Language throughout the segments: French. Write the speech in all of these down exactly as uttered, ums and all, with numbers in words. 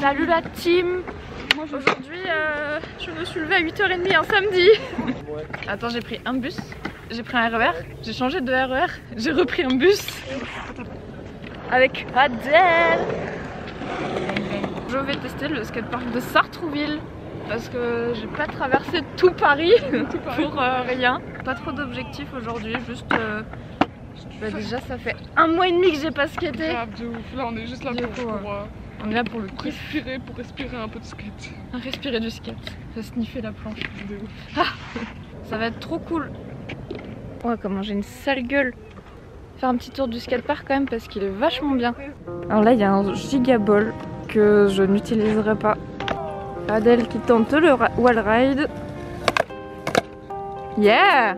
Salut la team. Aujourd'hui euh, je me suis levée à huit heures trente un samedi. Attends, j'ai pris un bus, j'ai pris un R E R, j'ai changé de R E R, j'ai repris un bus avec Adèle. Je vais tester le skatepark de Sartrouville parce que j'ai pas traversé tout Paris, tout Paris. pour euh, rien. Pas trop d'objectifs aujourd'hui, juste euh, bah déjà ça fait un mois et demi que j'ai pas skaté. Grave de ouf. Là on est juste là pour, coup, pour, euh, on est là pour le pour kiff. respirer, pour respirer un peu de skate. Respirer du skate, sniffer la planche. De ouf. Ah, ça va être trop cool. Ouais, comment j'ai une sale gueule. Faire un petit tour du skatepark quand même parce qu'il est vachement bien. Alors là il y a un gigaball que je n'utiliserai pas. Adèle qui tente le wall ride. Yeah!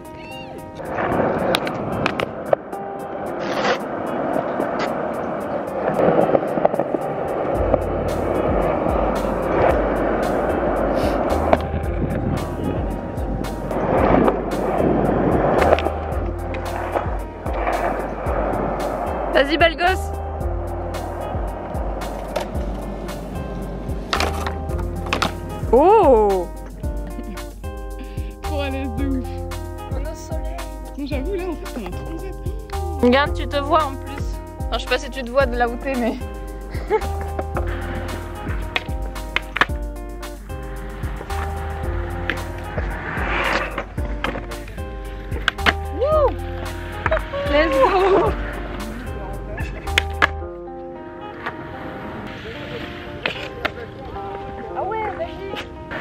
Vas-y, belle gosse! Oh! Trop à l'aise de ouf. On est au soleil. Non, j'avoue, là en fait, on a trop zen. Regarde, tu te vois en plus. Enfin, je sais pas si tu te vois de là où t'es, mais. Wouh! Let's go! Ah ouais, vas-y!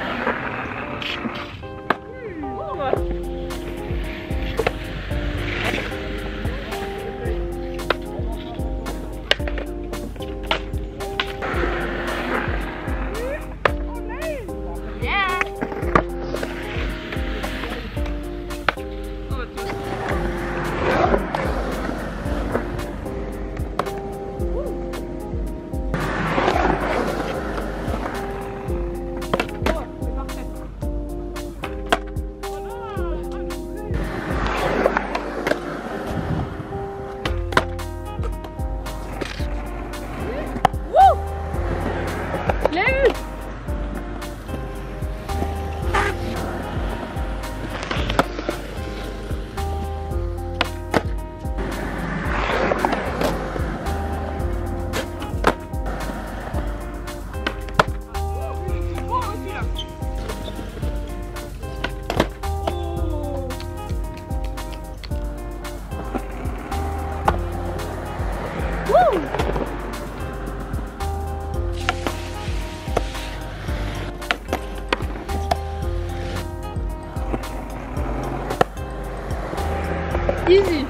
Easy.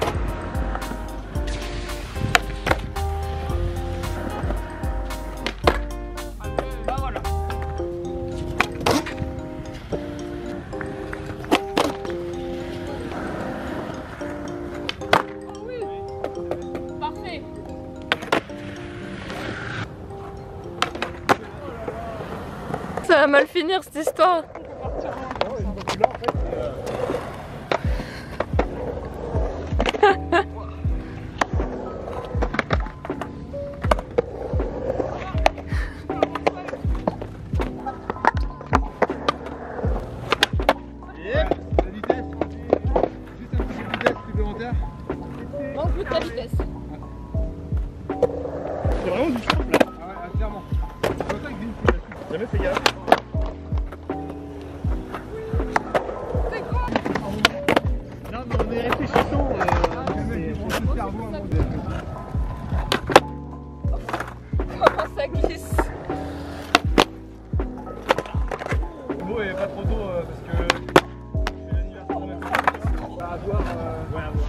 Bah voilà. Oh oui. Parfait. Ça va mal finir cette histoire. Manque plus de ta vitesse. C'est vraiment du simple là. Ah ouais, clairement. C'est comme ça que Vin fait la jamais fait gaffe. C'est quoi? Non mais on est réfléchissant. Euh, jamais j'ai le cerveau à mon dé. Comment ça glisse? Bon, il est pas trop tôt euh, parce que c'est l'anniversaire de ma copine. À voir. Euh, ouais, à voir.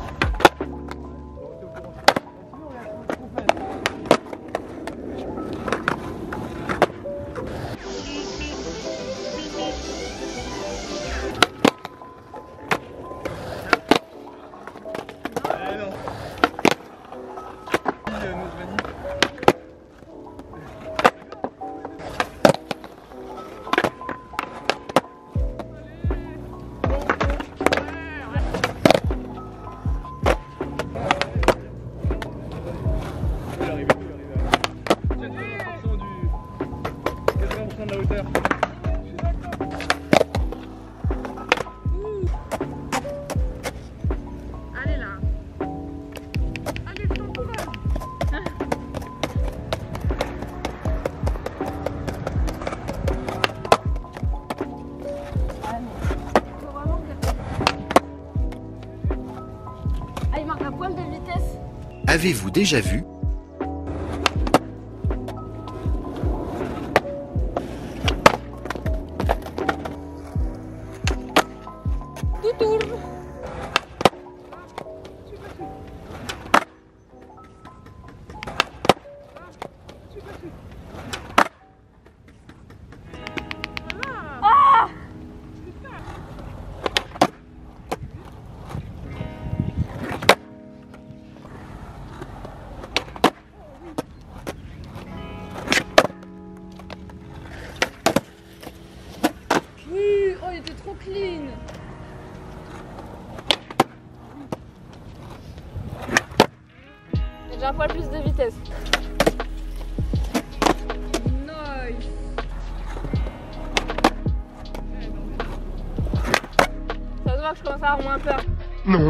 Avez-vous déjà vu Oh, il était trop clean. J'ai un poil plus de vitesse. Nice. Ça se voit que je commence à avoir moins peur. Non.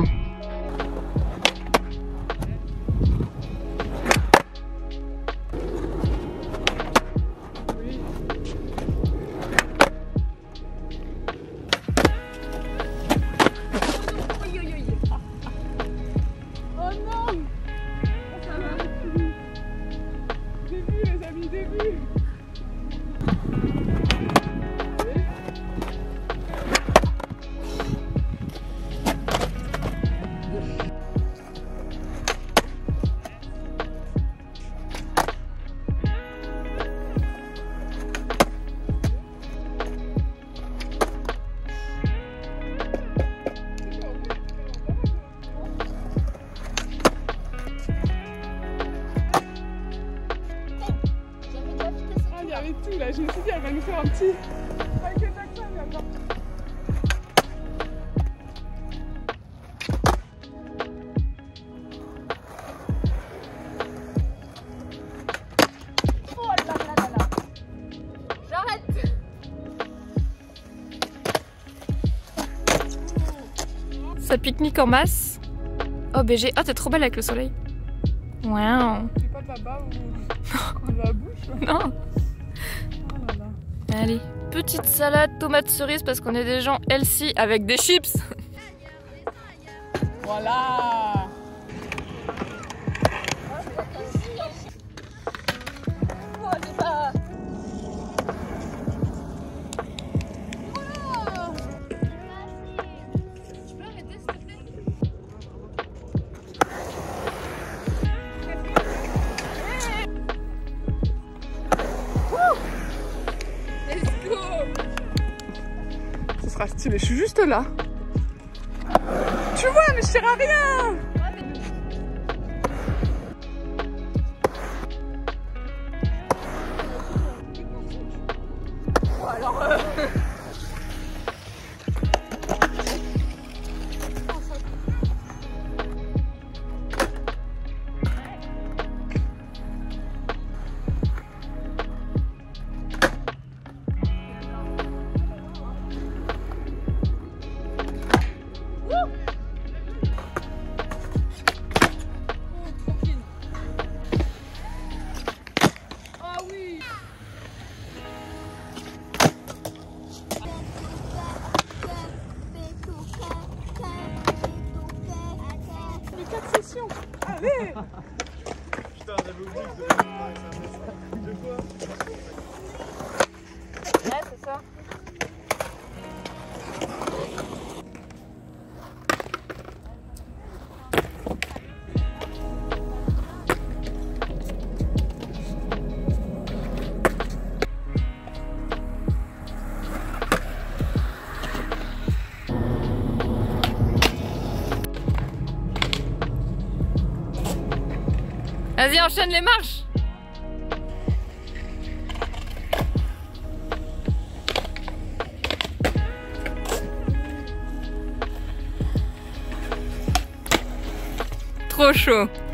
Là, je me suis dit, elle va nous faire un petit. Avec le Jackson, là-dedans. Oh là là là là. J'arrête. Ça pique-nique en masse. Oh B G, oh t'es trop belle avec le soleil. Waouh. C'est pas de la bave ou de la bouche? Non. Allez, petite salade tomate cerise parce qu'on est des gens healthy avec des chips. Voilà. Ce sera stylé, je suis juste là. Tu vois, mais je tire à rien. Oh, alors euh... Allez. Putain, j'avais oublié que je devais faire ça. Deux fois. Ouais, c'est ça. Vas-y, enchaîne les marches. Trop chaud.